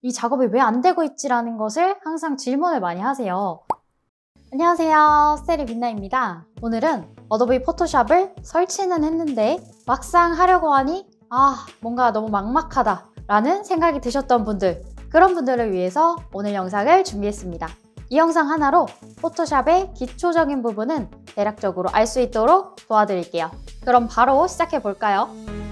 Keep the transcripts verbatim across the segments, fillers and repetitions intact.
이 작업이 왜 안 되고 있지라는 것을 항상 질문을 많이 하세요. 안녕하세요, 스테리 빛나입니다. 오늘은 어도비 포토샵을 설치는 했는데 막상 하려고 하니 아 뭔가 너무 막막하다 라는 생각이 드셨던 분들, 그런 분들을 위해서 오늘 영상을 준비했습니다. 이 영상 하나로 포토샵의 기초적인 부분은 대략적으로 알 수 있도록 도와드릴게요. 그럼 바로 시작해 볼까요?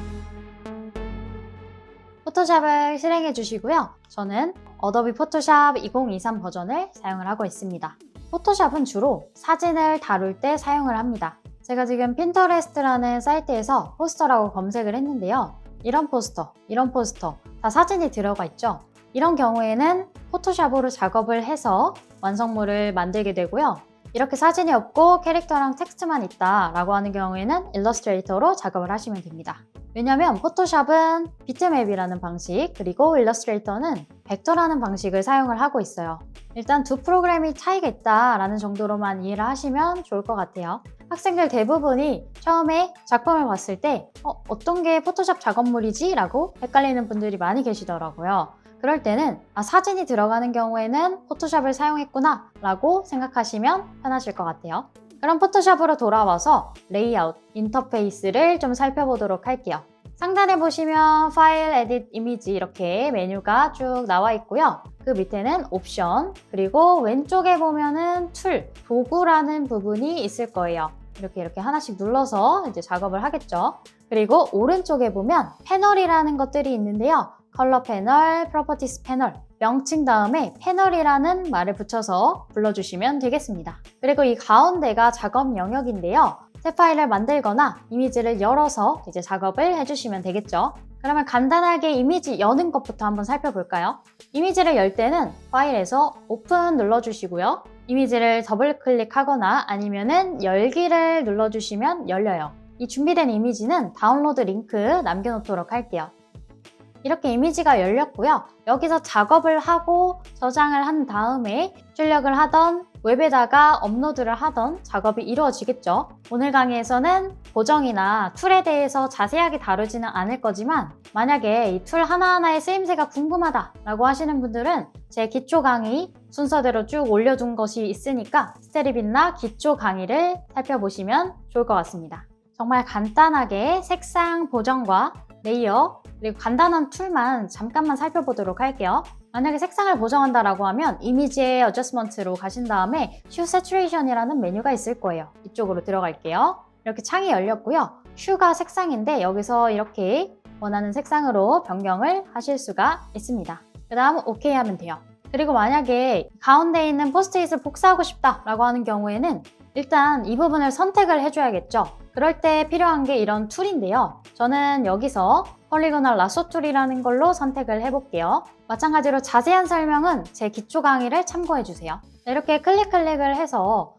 포토샵을 실행해 주시고요. 저는 어도비 포토샵 이천이십삼 버전을 사용을 하고 있습니다. 포토샵은 주로 사진을 다룰 때 사용을 합니다. 제가 지금 핀터레스트라는 사이트에서 포스터라고 검색을 했는데요. 이런 포스터, 이런 포스터 다 사진이 들어가 있죠. 이런 경우에는 포토샵으로 작업을 해서 완성물을 만들게 되고요. 이렇게 사진이 없고 캐릭터랑 텍스트만 있다 라고 하는 경우에는 일러스트레이터로 작업을 하시면 됩니다. 왜냐면 포토샵은 비트맵이라는 방식, 그리고 일러스트레이터는 벡터라는 방식을 사용을 하고 있어요. 일단 두 프로그램이 차이가 있다라는 정도로만 이해를 하시면 좋을 것 같아요. 학생들 대부분이 처음에 작품을 봤을 때 어, 어떤 게 포토샵 작업물이지? 라고 헷갈리는 분들이 많이 계시더라고요. 그럴 때는 아, 사진이 들어가는 경우에는 포토샵을 사용했구나 라고 생각하시면 편하실 것 같아요. 그럼 포토샵으로 돌아와서 레이아웃, 인터페이스를 좀 살펴보도록 할게요. 상단에 보시면 파일, 에딧, 이미지 이렇게 메뉴가 쭉 나와 있고요. 그 밑에는 옵션, 그리고 왼쪽에 보면은 툴, 도구라는 부분이 있을 거예요. 이렇게 이렇게 하나씩 눌러서 이제 작업을 하겠죠. 그리고 오른쪽에 보면 패널이라는 것들이 있는데요. 컬러 패널, 프로퍼티스 패널, 명칭 다음에 패널이라는 말을 붙여서 불러주시면 되겠습니다. 그리고 이 가운데가 작업 영역인데요. 새 파일을 만들거나 이미지를 열어서 이제 작업을 해주시면 되겠죠. 그러면 간단하게 이미지 여는 것부터 한번 살펴볼까요? 이미지를 열 때는 파일에서 오픈 눌러주시고요. 이미지를 더블 클릭하거나 아니면은 열기를 눌러주시면 열려요. 이 준비된 이미지는 다운로드 링크 남겨놓도록 할게요. 이렇게 이미지가 열렸고요. 여기서 작업을 하고 저장을 한 다음에 출력을 하던 웹에다가 업로드를 하던 작업이 이루어지겠죠. 오늘 강의에서는 보정이나 툴에 대해서 자세하게 다루지는 않을 거지만 만약에 이 툴 하나하나의 쓰임새가 궁금하다 라고 하시는 분들은 제 기초 강의 순서대로 쭉 올려둔 것이 있으니까 스테리빛나 기초 강의를 살펴보시면 좋을 것 같습니다. 정말 간단하게 색상 보정과 레이어, 그리고 간단한 툴만 잠깐만 살펴보도록 할게요. 만약에 색상을 보정한다라고 하면 이미지의 어저스먼트로 가신 다음에 슈 세츄레이션이라는 메뉴가 있을 거예요. 이쪽으로 들어갈게요. 이렇게 창이 열렸고요. 슈가 색상인데 여기서 이렇게 원하는 색상으로 변경을 하실 수가 있습니다. 그 다음 오케이 하면 돼요. 그리고 만약에 가운데 있는 포스트잇을 복사하고 싶다라고 하는 경우에는 일단 이 부분을 선택을 해줘야겠죠. 그럴 때 필요한 게 이런 툴인데요. 저는 여기서 폴리고널 라소 툴이라는 걸로 선택을 해볼게요. 마찬가지로 자세한 설명은 제 기초 강의를 참고해주세요. 이렇게 클릭 클릭을 해서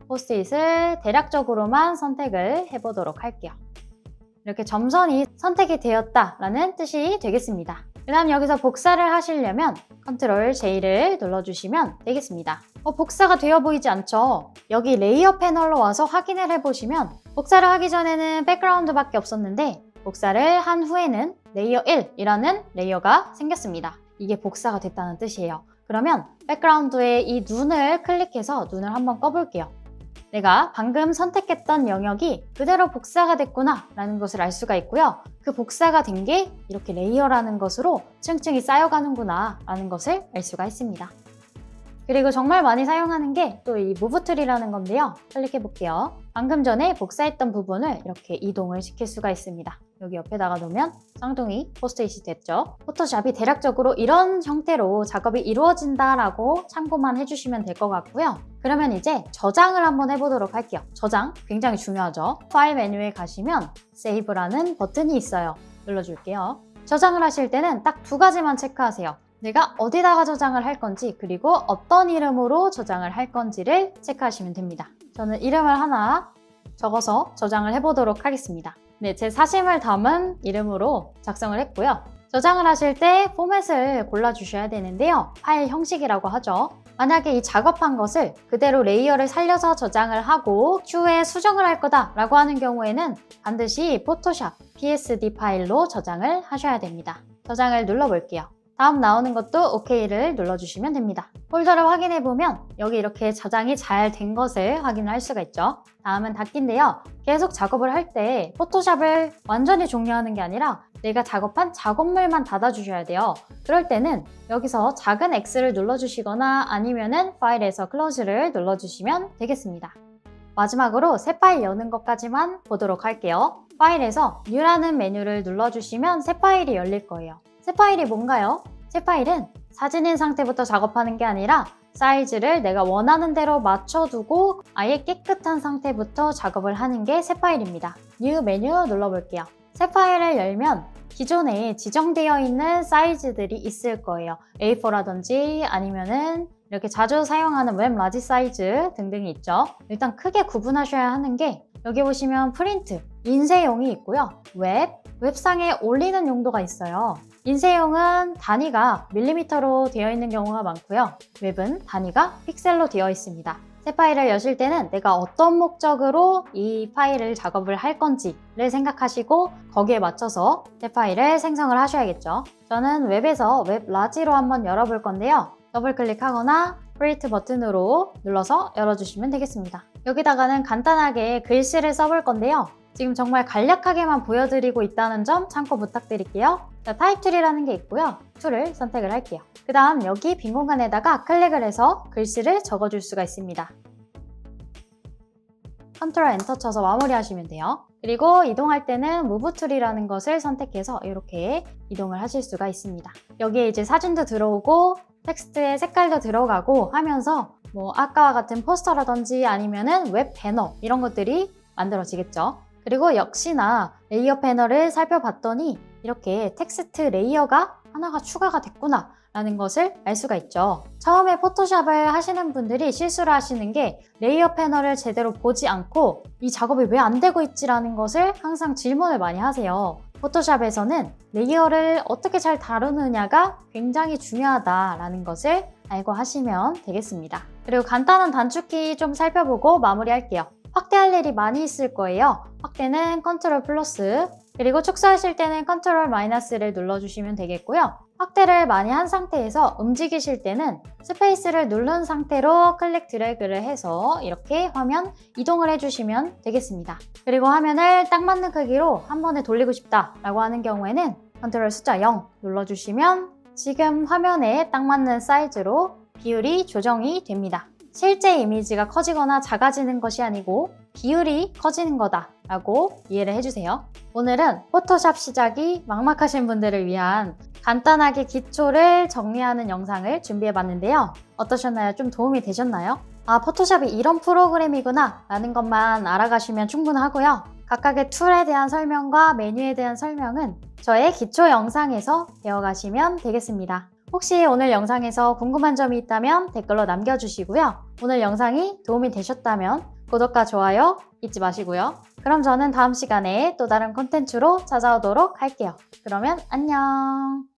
포스트잇을 대략적으로만 선택을 해보도록 할게요. 이렇게 점선이 선택이 되었다라는 뜻이 되겠습니다. 그 다음 여기서 복사를 하시려면 컨트롤 제이를 눌러주시면 되겠습니다. 어, 복사가 되어 보이지 않죠? 여기 레이어 패널로 와서 확인을 해보시면 복사를 하기 전에는 백그라운드밖에 없었는데 복사를 한 후에는 레이어 일이라는 레이어가 생겼습니다. 이게 복사가 됐다는 뜻이에요. 그러면 백그라운드에 이 눈을 클릭해서 눈을 한번 꺼볼게요. 내가 방금 선택했던 영역이 그대로 복사가 됐구나 라는 것을 알 수가 있고요. 그 복사가 된 게 이렇게 레이어라는 것으로 층층이 쌓여가는구나 라는 것을 알 수가 있습니다. 그리고 정말 많이 사용하는 게 또 이 무브 툴이라는 건데요. 클릭해 볼게요. 방금 전에 복사했던 부분을 이렇게 이동을 시킬 수가 있습니다. 여기 옆에다가 놓으면 쌍둥이 포스트잇이 됐죠. 포토샵이 대략적으로 이런 형태로 작업이 이루어진다라고 참고만 해주시면 될 것 같고요. 그러면 이제 저장을 한번 해보도록 할게요. 저장 굉장히 중요하죠. 파일 메뉴에 가시면 세이브라는 버튼이 있어요. 눌러줄게요. 저장을 하실 때는 딱 두 가지만 체크하세요. 내가 어디다가 저장을 할 건지, 그리고 어떤 이름으로 저장을 할 건지를 체크하시면 됩니다. 저는 이름을 하나 적어서 저장을 해보도록 하겠습니다. 네, 제 사심을 담은 이름으로 작성을 했고요. 저장을 하실 때 포맷을 골라주셔야 되는데요. 파일 형식이라고 하죠. 만약에 이 작업한 것을 그대로 레이어를 살려서 저장을 하고 추후에 수정을 할 거다라고 하는 경우에는 반드시 포토샵 피에스디 파일로 저장을 하셔야 됩니다. 저장을 눌러볼게요. 다음 나오는 것도 오케이를 눌러주시면 됩니다. 폴더를 확인해보면 여기 이렇게 저장이 잘 된 것을 확인할 수가 있죠. 다음은 닫기인데요. 계속 작업을 할 때 포토샵을 완전히 종료하는 게 아니라 내가 작업한 작업물만 닫아주셔야 돼요. 그럴 때는 여기서 작은 X를 눌러주시거나 아니면은 파일에서 클로즈를 눌러주시면 되겠습니다. 마지막으로 새 파일 여는 것까지만 보도록 할게요. 파일에서 New라는 메뉴를 눌러주시면 새 파일이 열릴 거예요. 새 파일이 뭔가요? 새 파일은 사진인 상태부터 작업하는 게 아니라 사이즈를 내가 원하는 대로 맞춰두고 아예 깨끗한 상태부터 작업을 하는 게 새 파일입니다. New 메뉴 눌러볼게요. 새 파일을 열면 기존에 지정되어 있는 사이즈들이 있을 거예요. 에이 포라든지 아니면은 이렇게 자주 사용하는 웹 라지 사이즈 등등이 있죠. 일단 크게 구분하셔야 하는 게 여기 보시면 프린트, 인쇄용이 있고요. 웹, 웹상에 올리는 용도가 있어요. 인쇄용은 단위가 밀리미터로 되어 있는 경우가 많고요. 웹은 단위가 픽셀로 되어 있습니다. 새 파일을 여실 때는 내가 어떤 목적으로 이 파일을 작업을 할 건지를 생각하시고 거기에 맞춰서 새 파일을 생성을 하셔야겠죠. 저는 웹에서 웹 라지로 한번 열어볼 건데요. 더블 클릭하거나 크리에이트 버튼으로 눌러서 열어주시면 되겠습니다. 여기다가는 간단하게 글씨를 써볼 건데요. 지금 정말 간략하게만 보여드리고 있다는 점 참고 부탁드릴게요. 자, 타입 툴이라는 게 있고요. 툴을 선택을 할게요. 그 다음 여기 빈 공간에다가 클릭을 해서 글씨를 적어줄 수가 있습니다. 컨트롤 엔터 쳐서 마무리하시면 돼요. 그리고 이동할 때는 무브 툴이라는 것을 선택해서 이렇게 이동을 하실 수가 있습니다. 여기에 이제 사진도 들어오고 텍스트의 색깔도 들어가고 하면서 뭐 아까와 같은 포스터라든지 아니면은 웹 배너 이런 것들이 만들어지겠죠. 그리고 역시나 레이어 패널을 살펴봤더니 이렇게 텍스트 레이어가 하나가 추가가 됐구나 라는 것을 알 수가 있죠. 처음에 포토샵을 하시는 분들이 실수를 하시는 게 레이어 패널을 제대로 보지 않고 이 작업이 왜 안 되고 있지 라는 것을 항상 질문을 많이 하세요. 포토샵에서는 레이어를 어떻게 잘 다루느냐가 굉장히 중요하다라는 것을 알고 하시면 되겠습니다. 그리고 간단한 단축키 좀 살펴보고 마무리할게요. 확대할 일이 많이 있을 거예요. 확대는 컨트롤 플러스, 그리고 축소하실 때는 컨트롤 마이너스를 눌러주시면 되겠고요. 확대를 많이 한 상태에서 움직이실 때는 스페이스를 누른 상태로 클릭 드래그를 해서 이렇게 화면 이동을 해주시면 되겠습니다. 그리고 화면을 딱 맞는 크기로 한 번에 돌리고 싶다 라고 하는 경우에는 컨트롤 숫자 영 눌러주시면 지금 화면에 딱 맞는 사이즈로 비율이 조정이 됩니다. 실제 이미지가 커지거나 작아지는 것이 아니고 비율이 커지는 거다 라고 이해를 해주세요. 오늘은 포토샵 시작이 막막하신 분들을 위한 간단하게 기초를 정리하는 영상을 준비해봤는데요. 어떠셨나요? 좀 도움이 되셨나요? 아, 포토샵이 이런 프로그램이구나 라는 것만 알아가시면 충분하고요. 각각의 툴에 대한 설명과 메뉴에 대한 설명은 저의 기초 영상에서 배워가시면 되겠습니다. 혹시 오늘 영상에서 궁금한 점이 있다면 댓글로 남겨주시고요. 오늘 영상이 도움이 되셨다면 구독과 좋아요 잊지 마시고요. 그럼 저는 다음 시간에 또 다른 콘텐츠로 찾아오도록 할게요. 그러면 안녕!